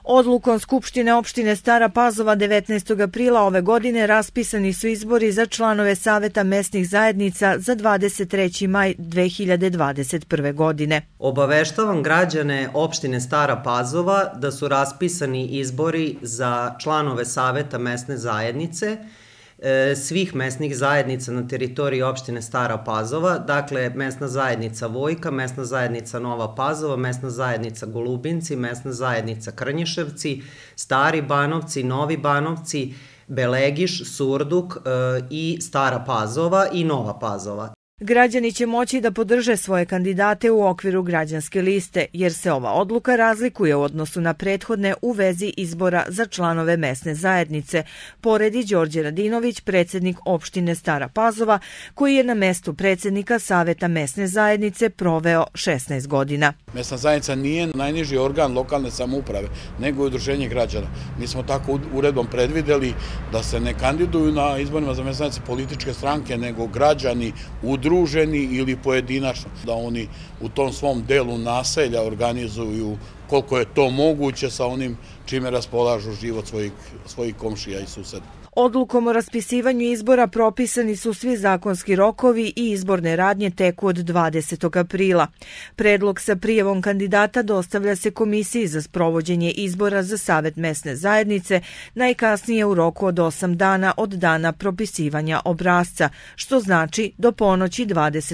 Odlukom Skupštine opštine Stara Pazova 19. aprila ove godine raspisani su izbori za članove Saveta mesnih zajednica za 23. maj 2021. godine. Obaveštavam građane opštine Stara Pazova da su raspisani izbori za članove Saveta mesne zajednice svih mesnih zajednica na teritoriji opštine Stara Pazova, dakle mesna zajednica Vojka, mesna zajednica Nova Pazova, mesna zajednica Golubinci, mesna zajednica Krnješevci, Stari Banovci, Novi Banovci, Belegiš, Surduk i Stara Pazova i Nova Pazova. Građani će moći da podrže svoje kandidate u okviru građanske liste, jer se ova odluka razlikuje u odnosu na prethodne u vezi izbora za članove mesne zajednice, poredi Đorđe Radinović, predsjednik opštine Stara Pazova, koji je na mestu predsjednika Saveta mesne zajednice proveo 16 godina. Mesna zajednica nije najniži organ lokalne samouprave, nego je udruženje građana. Mi smo tako uredbom predvideli da se ne kandiduju na izborima za mesne zajednice političke stranke, nego građani udruženi ili pojedinačno, da oni u tom svom delu naselja organizuju koliko je to moguće sa onim čime raspolažu život svojih komšija i suseda. Odlukom o raspisivanju izbora propisani su svi zakonski rokovi i izborne radnje teku od 20. aprila. Predlog sa prijavom kandidata dostavlja se Komisiji za sprovođenje izbora za Savet mesne zajednice najkasnije u roku od 8 dana od dana propisivanja obrasca, što znači do ponoći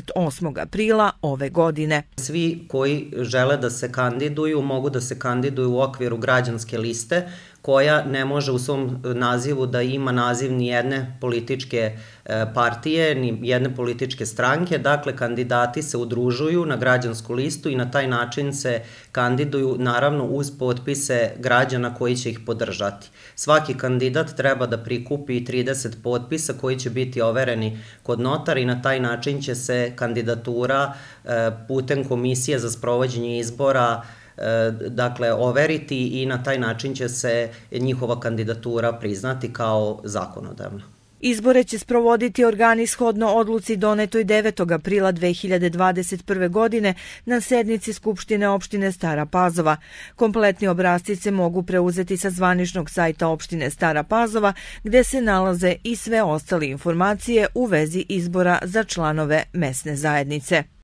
28. aprila ove godine. Svi koji žele da se kandiduju mogu da se kandiduju u okviru građanske liste, koja ne može u svom nazivu da ima naziv ni jedne političke partije, ni jedne političke stranke. Dakle, kandidati se udružuju na građansku listu i na taj način se kandiduju, naravno uz potpise građana koji će ih podržati. Svaki kandidat treba da prikupi 30 potpisa koji će biti overeni kod notara i na taj način će se kandidatura putem Komisije za sprovođenje izbora dakle overiti i na taj način će se njihova kandidatura priznati kao zakonodavna. Izbore će sprovoditi organi shodno odluci donetoj 9. aprila 2021. godine na sednici Skupštine opštine Stara Pazova. Kompletni obrasci se mogu preuzeti sa zvaničnog sajta opštine Stara Pazova, gde se nalaze i sve ostale informacije u vezi izbora za članove mesne zajednice.